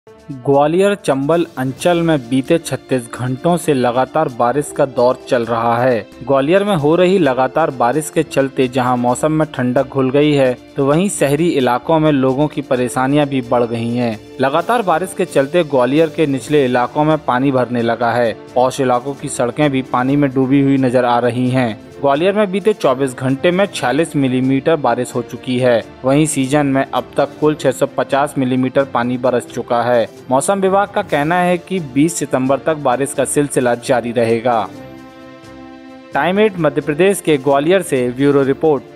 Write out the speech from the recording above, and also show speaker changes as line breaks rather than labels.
ग्वालियर चंबल अंचल में बीते 36 घंटों से लगातार बारिश का दौर चल रहा है। ग्वालियर में हो रही लगातार बारिश के चलते जहां मौसम में ठंडक घुल गई है, तो वहीं शहरी इलाकों में लोगों की परेशानियां भी बढ़ गई हैं। लगातार बारिश के चलते ग्वालियर के निचले इलाकों में पानी भरने लगा है। पौष इलाकों की सड़कें भी पानी में डूबी हुई नजर आ रही हैं। ग्वालियर में बीते 24 घंटे में 46 मिलीमीटर बारिश हो चुकी है। वहीं सीजन में अब तक कुल 650 मिलीमीटर पानी बरस चुका है। मौसम विभाग का कहना है कि 20 सितंबर तक बारिश का सिलसिला जारी रहेगा। टाइम 8 मध्य प्रदेश के ग्वालियर से ब्यूरो रिपोर्ट।